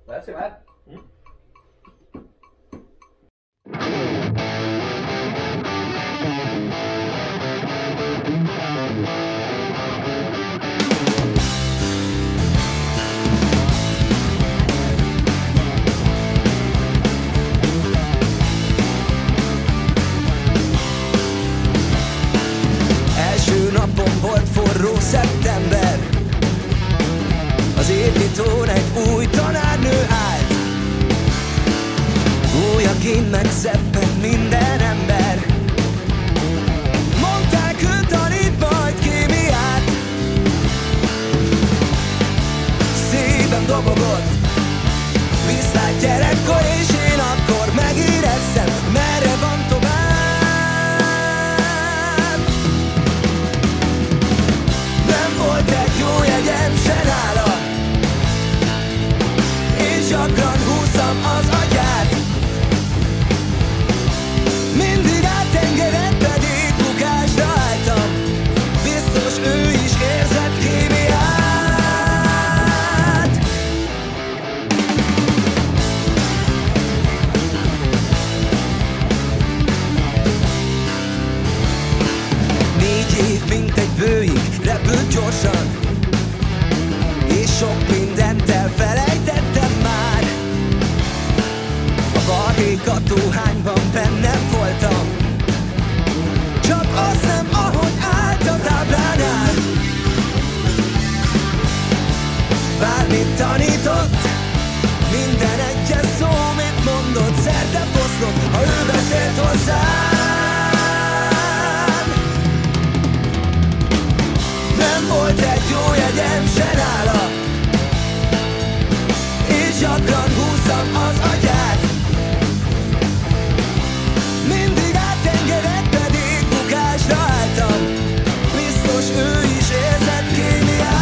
Lehet szíved? Első napon volt forró szeptember, az építőn egy új tanárnő állt. Gólyaként megszeppen minden ember, mondták, ő tanít majd kémiát. Szívem dobogott, viszlát gyerekkor, és én akkor megéreztem, merre van tovább. Nem volt egy jó jegyem se nála, és gyakran húztam az agyát. Mindig átengedett, pedig bukásra álltam. Biztos ő is érzett kémiát. Mint egy bőig repült gyorsan, és sok mindent elfelejtettem már. A barhékatóhányban bennem voltam, csak az nem, ahogy állt a táblánál. Bármit tanított, minden egyes szó, mit mondott, szerte foszlott, ha ő beszélt hozzám. Nem volt egy jó jegyem se nála, és gyakran húztam az agyát. Mindig átengedett, pedig bukásra álltam. Biztos ő is érzett kémiát.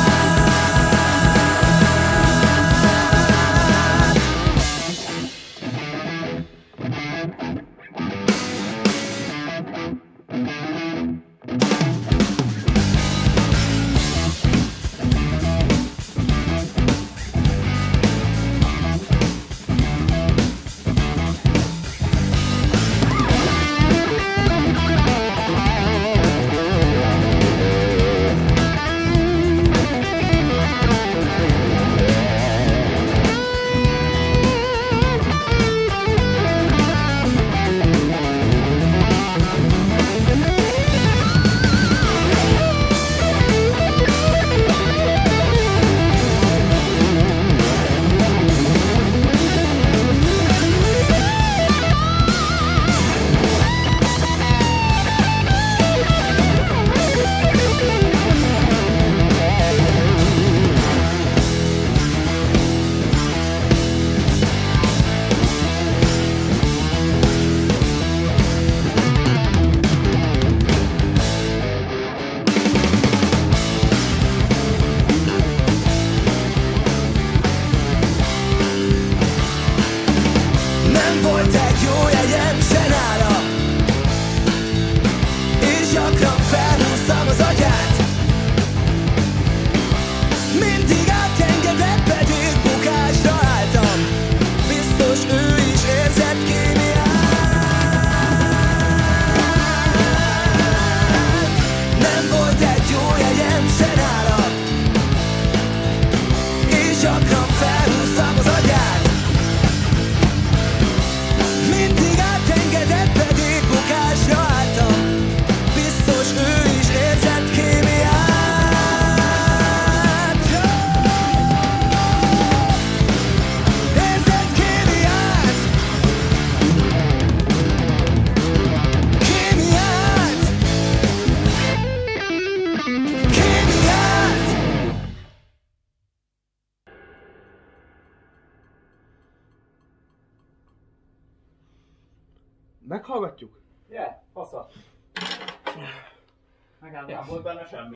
Meghallgatjuk? Yeah, fasza. Megállom, nem volt benne semmi.